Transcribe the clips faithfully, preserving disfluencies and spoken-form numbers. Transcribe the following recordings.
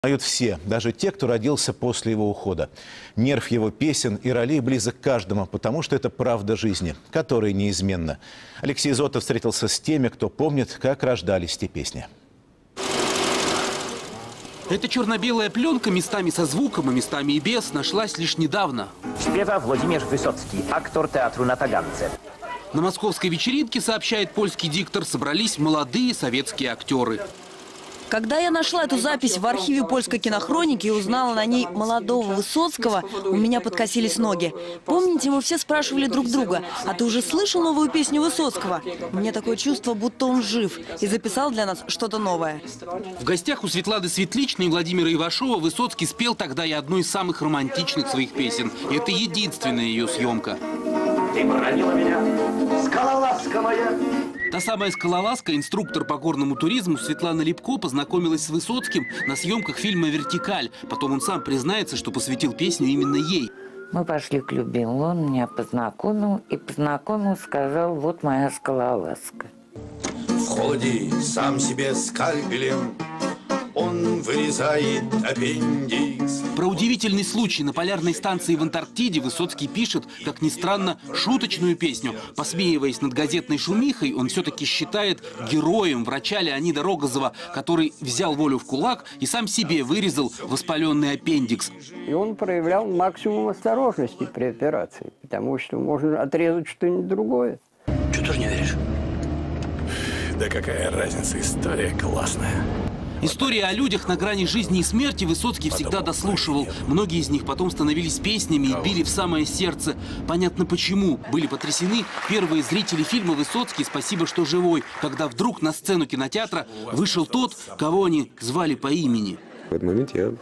Поют все, даже те, кто родился после его ухода. Нерв его песен и ролей близок к каждому, потому что это правда жизни, которая неизменна. Алексей Зотов встретился с теми, кто помнит, как рождались те песни. Эта черно-белая пленка местами со звуком, и местами и без нашлась лишь недавно. Śpiewa Włodzimierz Wysocki, aktor teatru na Tagance. На московской вечеринке, сообщает польский диктор, собрались молодые советские актеры. Когда я нашла эту запись в архиве польской кинохроники и узнала на ней молодого Высоцкого, у меня подкосились ноги. Помните, мы все спрашивали друг друга: а ты уже слышал новую песню Высоцкого? Мне такое чувство, будто он жив и записал для нас что-то новое. В гостях у Светланы Светличной и Владимира Ивашова Высоцкий спел тогда и одну из самых романтичных своих песен. И это единственная ее съемка. Ты поранила меня, скалолазка моя. Та самая скалолазка, инструктор по горному туризму Светлана Липко, познакомилась с Высоцким на съемках фильма «Вертикаль». Потом он сам признается, что посвятил песню именно ей. Мы пошли к Любиму, он меня познакомил и познакомил, сказал: вот моя скалолазка. В холоде сам себе скальпелем он вырезает аппендикс. Про удивительный случай на полярной станции в Антарктиде Высоцкий пишет, как ни странно, шуточную песню. Посмеиваясь над газетной шумихой, он все-таки считает героем врача Леонида Рогозова, который взял волю в кулак и сам себе вырезал воспаленный аппендикс. И он проявлял максимум осторожности при операции, потому что можно отрезать что-нибудь другое. Чего тоже не веришь? Да какая разница, история классная. Истории о людях на грани жизни и смерти Высоцкий всегда дослушивал. Многие из них потом становились песнями и били в самое сердце. Понятно почему. Были потрясены первые зрители фильма «Высоцкий. Спасибо, что живой», когда вдруг на сцену кинотеатра вышел тот, кого они звали по имени. В этот момент я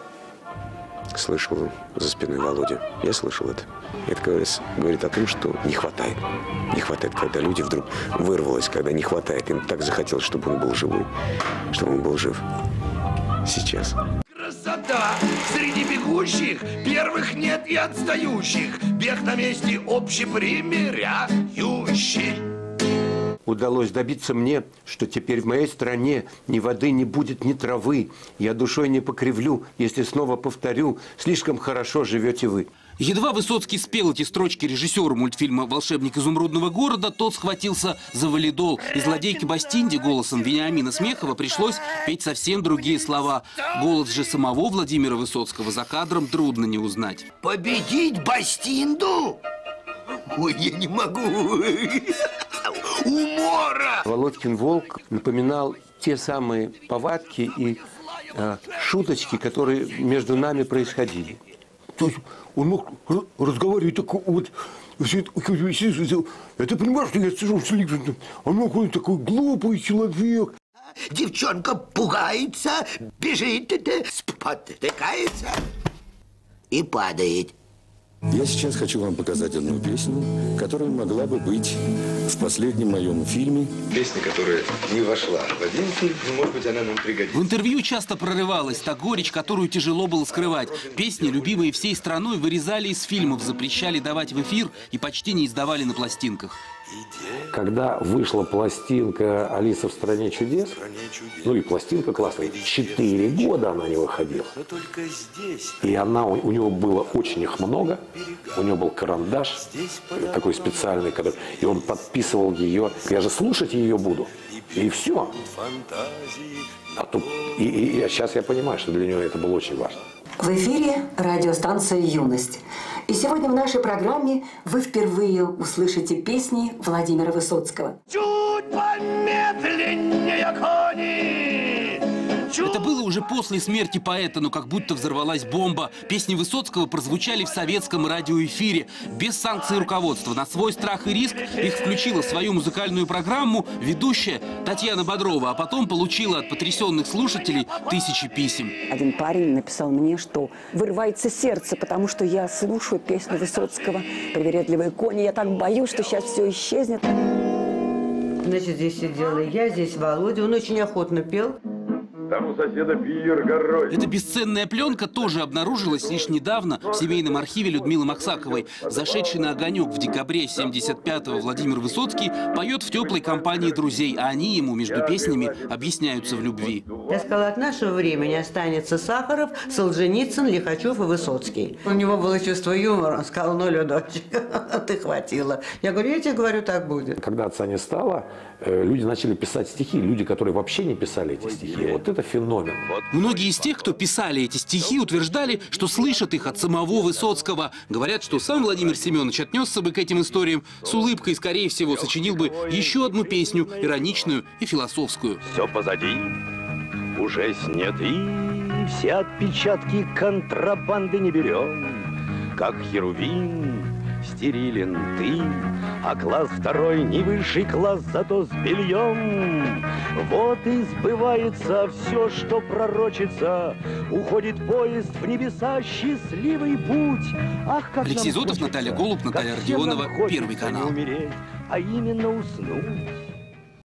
слышал за спиной Володю. Я слышал это. Это говорит, говорит о том, что не хватает. Не хватает, когда люди вдруг вырвалось, когда не хватает. Им так захотелось, чтобы он был живой, чтобы он был жив. Сейчас. Красота! Среди бегущих первых нет и отстающих. Бег на месте общепримиряющий. Удалось добиться мне, что теперь в моей стране ни воды не будет, ни травы. Я душой не покривлю, если снова повторю: слишком хорошо живете вы. Едва Высоцкий спел эти строчки режиссеру мультфильма «Волшебник изумрудного города», тот схватился за валидол. И злодейке Бастинде голосом Вениамина Смехова пришлось петь совсем другие слова. Голос же самого Владимира Высоцкого за кадром трудно не узнать. Победить Бастинду? Ой, я не могу. Умора! Володькин волк напоминал те самые повадки и э, шуточки, которые между нами происходили. То есть он мог разговаривать такой вот, это понимаешь, что я сижу в телевизоре, он мог такой глупый человек. Девчонка пугается, бежит, спотыкается и падает. Я сейчас хочу вам показать одну песню, которая могла бы быть в последнем моем фильме. Песня, которая не вошла в один фильм, но, может быть, она нам пригодится. В интервью часто прорывалась та горечь, которую тяжело было скрывать. Песни, любимые всей страной, вырезали из фильмов, запрещали давать в эфир и почти не издавали на пластинках. Когда вышла пластинка «Алиса в стране чудес», ну и пластинка классная, четыре года она не выходила. И она, у, у него было очень их много, у него был карандаш такой специальный, который, и он подписывал ее. Я же слушать ее буду, и все. А, тут, и, и, и сейчас я понимаю, что для него это было очень важно. В эфире радиостанция «Юность». И сегодня в нашей программе вы впервые услышите песни Владимира Высоцкого. Чуть помедленнее, кони! Это было уже после смерти поэта, но как будто взорвалась бомба. Песни Высоцкого прозвучали в советском радиоэфире. Без санкций руководства, на свой страх и риск их включила в свою музыкальную программу ведущая Татьяна Бодрова, а потом получила от потрясенных слушателей тысячи писем. Один парень написал мне, что вырывается сердце, потому что я слушаю песню Высоцкого «Привередливые кони». Я так боюсь, что сейчас все исчезнет. Значит, здесь сидела я, здесь Володя. Он очень охотно пел. там у соседа пир горой. Эта бесценная пленка тоже обнаружилась лишь недавно в семейном архиве Людмилы Максаковой. Зашедший на огонек в декабре семьдесят пятого Владимир Высоцкий поет в теплой компании друзей, а они ему между песнями объясняются в любви. Я сказала, от нашего времени останется Сахаров, Солженицын, Лихачев и Высоцкий. У него было чувство юмора, он сказал, ну, Людочек, ты хватило. Я говорю, я тебе говорю, так будет. Когда отца не стало, люди начали писать стихи, люди, которые вообще не писали эти стихи. Вот это феномен. Многие из тех, кто писали эти стихи, утверждали, что слышат их от самого Высоцкого. Говорят, что сам Владимир Семенович отнесся бы к этим историям с улыбкой, скорее всего, сочинил бы еще одну песню, ироничную и философскую. Все позади, уже сняты, все отпечатки контрабанды не берем, как херувим. Стерилен ты, а класс второй не высший класс, зато с бельем. Вот и сбывается все, что пророчится. Уходит поезд в небеса, счастливый путь. Ах, как Алексей Зотов, Наталья Голуб, Наталья Родионова, Первый канал. Умереть, а именно уснуть.